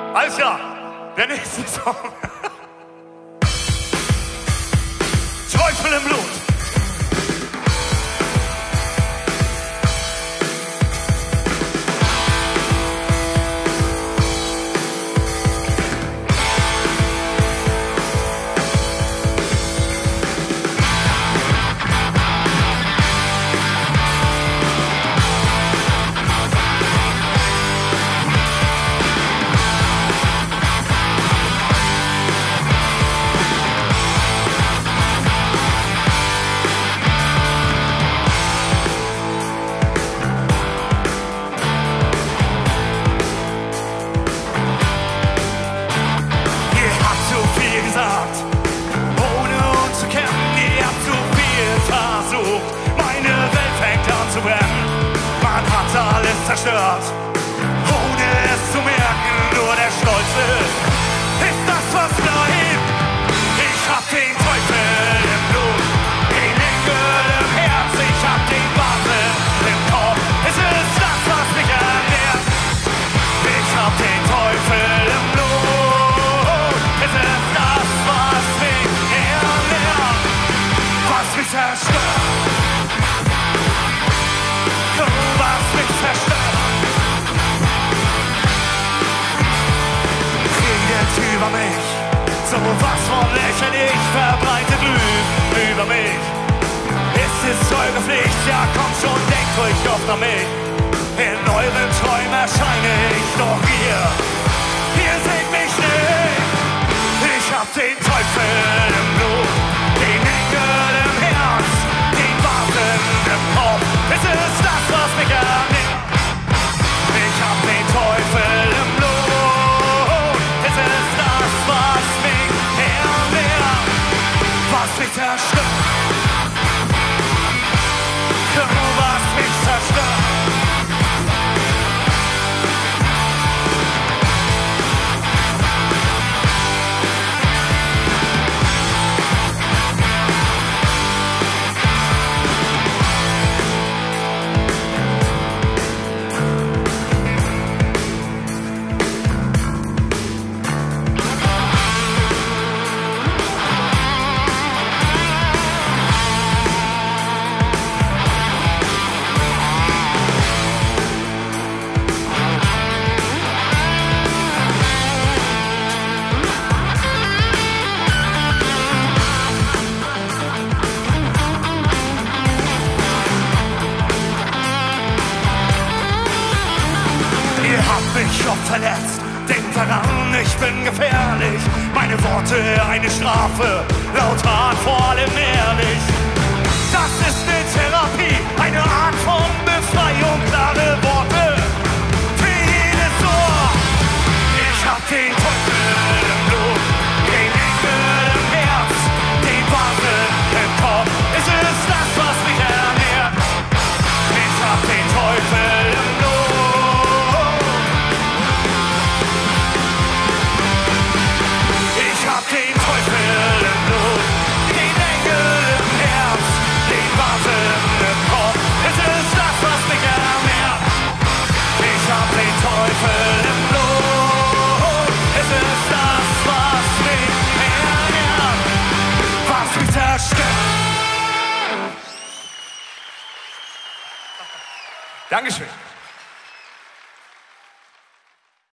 Alles klar, der nächste Song. Teufel im Blut. Zerstört, ohne es zu merken, nur der Stolz ist das, was bleibt. Ich hab den Teufel im Blut, den Engel im Herz, ich hab den Wahnsinn im Kopf, es ist das, was mich ernährt. Ich hab den Teufel im Blut, es ist das, was mich ernährt, was mich zerstört. Was mich zerstört. Redet über mich, so was von lächerlich, verbreitet Lügen über mich. Es ist eure Pflicht, ja kommt schon, denkt euch oft an mich. In euren Träumen erscheine ich, doch ihr seht mich nicht. Ich hab den Teufel im Blut, den Engel im Herz, den Wahnsinn im Kopf. Es ist das, was mich ernährt. Ich hab den Teufel im Blut. Es ist das, was mich ernährt, was mich zerstört. Was mich zerstört. Mich oft verletzt, denkt daran, ich bin gefährlich. Meine Worte eine Strafe, lauthart, vor allem ehrlich. Das ist eine Therapie, eine Art von Befreiung, klare Worte für jedes Ohr. Ich hab den Teufel im Blut, den Engel im Herz, den Wahnsinn im Kopf. Es ist das, was mich ernährt. Ich hab den Teufel im Blut. Den Teufel im Blut, den Engel im Herz, den Wahnsinn im Kopf. Es ist das, was mich ernährt. Ich hab den Teufel im Blut. Es ist das, was mich ernährt, was mich zerstört. Dankeschön.